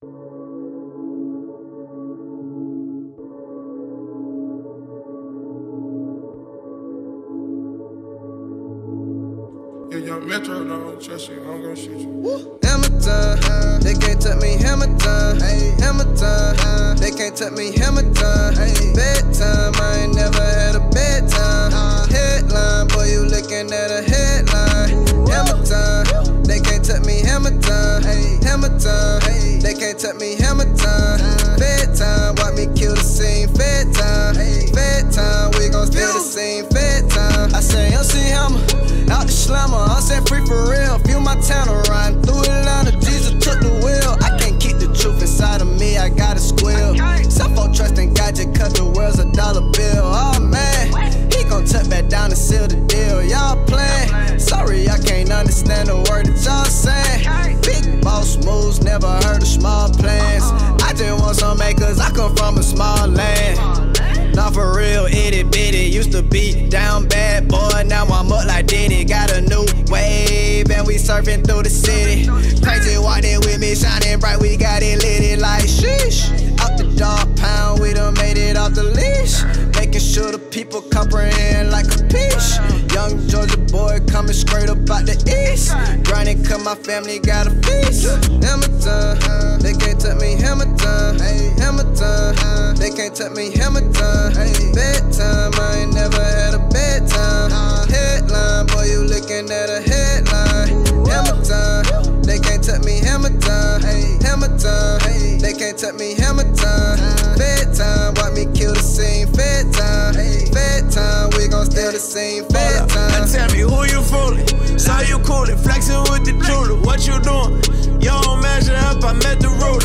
Young Metro, don't trust you, I'm gon' shoot you. Hammer time, they can't touch me, hammer time. Hammer time, they can't touch me, hammer time. Bedtime, I ain't never had a bedtime. Headline, boy, you looking at a headline. Hammer time, they can't touch me, hammer time. Hammer time, they can't touch me, hammer time. Bedtime, watch me kill the scene. Fed time, we gon' steal the scene. Fed time, I say MC Hammer. Out the slammer, I'm set free for real. Feel my town riding through Atlanta. Jesus took the wheel. I can't keep the truth inside of me, I gotta squeal. Self-on trust and God just cut the world's a dollar bill. Oh man, he gon' tuck back down and seal the deal. Y'all playing? Sorry, I can't understand the word that y'all saying. Big boss moves, never heard of small plans. I just want some acres, I come from a small land. Not for real, itty bitty. Used to be down bad, boy. Now I'm up like Diddy. Got a new wave, and we surfing through the city. Crazy walking with me, shining bright. We got it lit like sheesh. Out the dog pound, we done made it off the leash. Making sure the people comprehend like a piece. Young Georgia boy coming straight up out the east. Grinding 'cause my family got a feast. Hammer time, they can't touch me. Hammer time, hammer time, they can't touch me. Hammer time. Bedtime, I ain't never had a bedtime. Headline, boy, you looking at a headline. Hammer time, they can't touch me. Hammer time, hammer time, they can't touch me. Hammer time. Bedtime, watch me kill the scene. Fed time, we gon' steal the scene. Fed time. Now tell me who you fooling. Saw you coolin', flexing with the jeweler. What you doing? You don't measure up, I met the ruler.